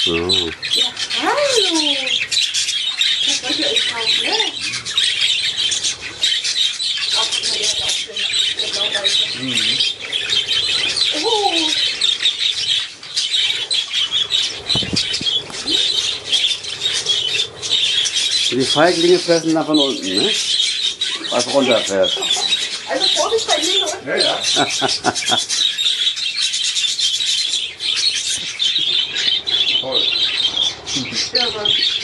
so. Ja, hallo. Das wollt ihr euch kaufen, ne? Ach, der hat auch schön. Der blau-weiße. Mhm. Oh. Die Feiglinge fressen da von unten, ne? Was runterfährt. Also Vorsicht bei Ihnen unten. Ja, ja. Toll. Irre.